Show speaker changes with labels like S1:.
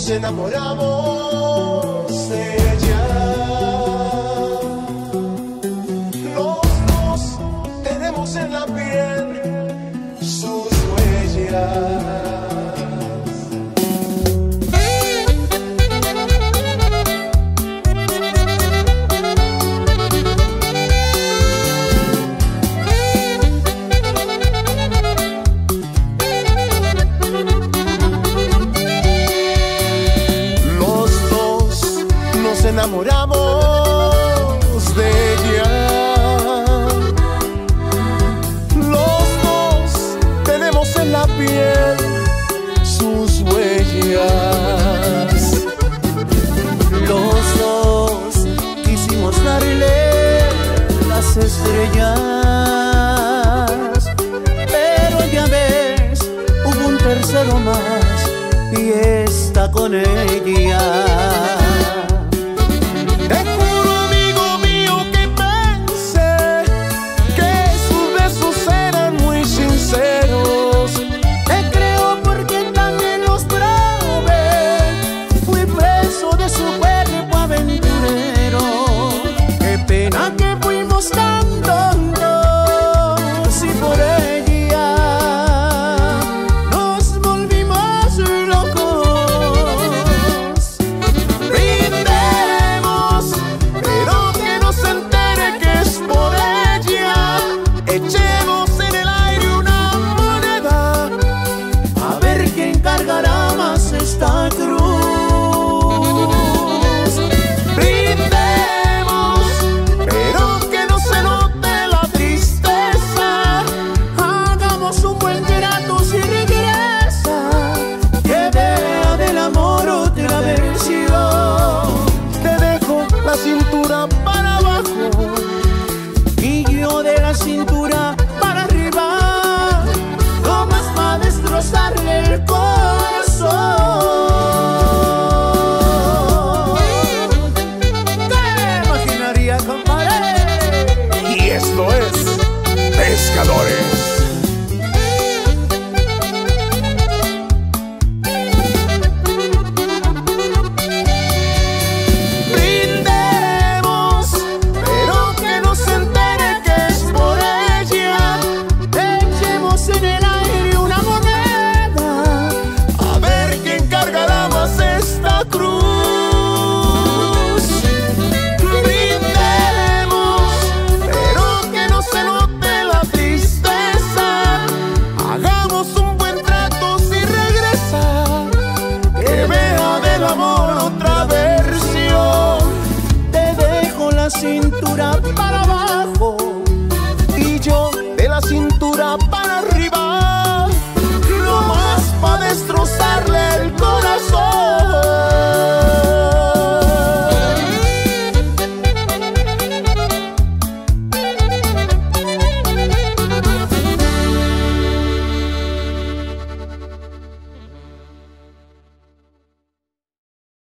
S1: nos enamoramos de ella. Los dos tenemos en la piel sus huellas. Enamoramos de ella. Los dos tenemos en la piel sus huellas.
S2: Los dos quisimos darle las estrellas, pero ya ves, hubo un tercero más y está con ella.
S1: Te juro, amigo mío, que pensé que sus besos eran muy sinceros.
S2: Te creo porque también los probé. Fui preso de su cuerpo aventurero. Qué pena que fuimos tan tontos y por ella nos volvimos locos.
S1: Echemos en el aire una moneda,
S2: a ver quién cargará más esta cruz.
S1: Brindemos, pero que no se note la tristeza.
S2: Hagamos un buen trato si regresa, que vea del amor otra versión.
S1: Te dejo la cintura para abajo
S2: y yo de la cintura para arriba, no más para destrozarle el corazón. ¿Qué imaginaría, compadre?
S1: y esto es Pescadores.
S2: Cintura para